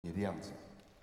你的样子。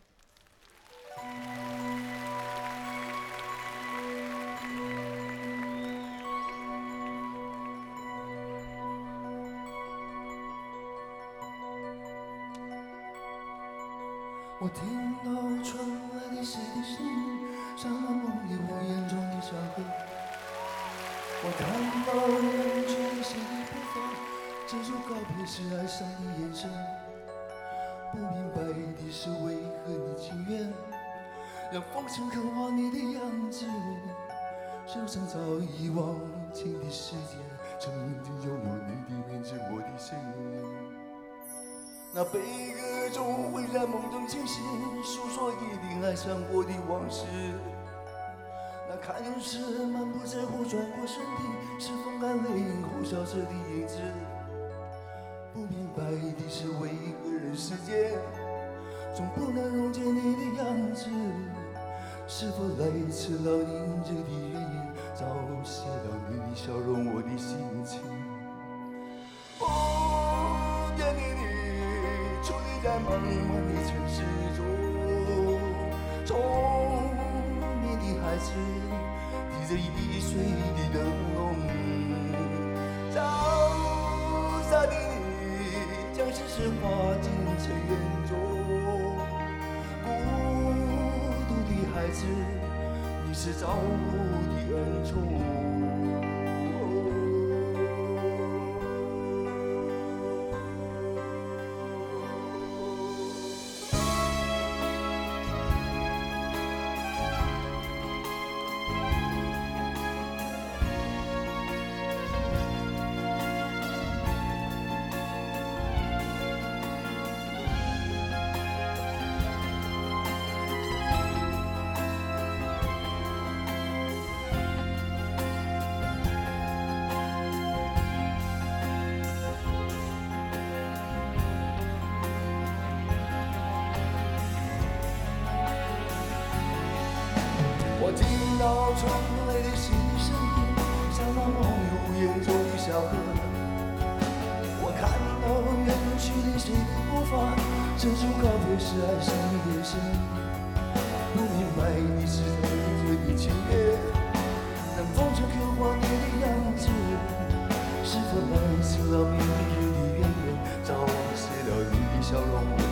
我听到传来的谁的声音，像那梦里我眼中的小河。我看到远去的谁的步伐，这种告别是哀伤的眼神。不明白的是为何你情愿让风尘刻画你的样子，手上早已忘情的时间，曾经拥有你的面，是我的身影。那悲歌中会在梦中惊醒，诉说一定爱上过的往事。那看似满不在乎转过身体，是风干泪影后消失的影子。不明白的是为何人世间总不能溶解你的样子，是否来迟了凝结的怨言，早写了你的笑容我的心情。惦记你伫立在茫茫的城市中，聪明的孩子提着易碎的灯笼，潇洒的你将世事化进尘缘中，孤独的孩子，你是造物的恩宠。我听到传来的谁的声音，像那梦里无言中的小河。我看到远去的谁的步伐，这种告别是哀伤的眼神。不明白你是怎样的情缘，让风尘刻画你的样子，是否来迟了面对的渊源，早写了你的笑容。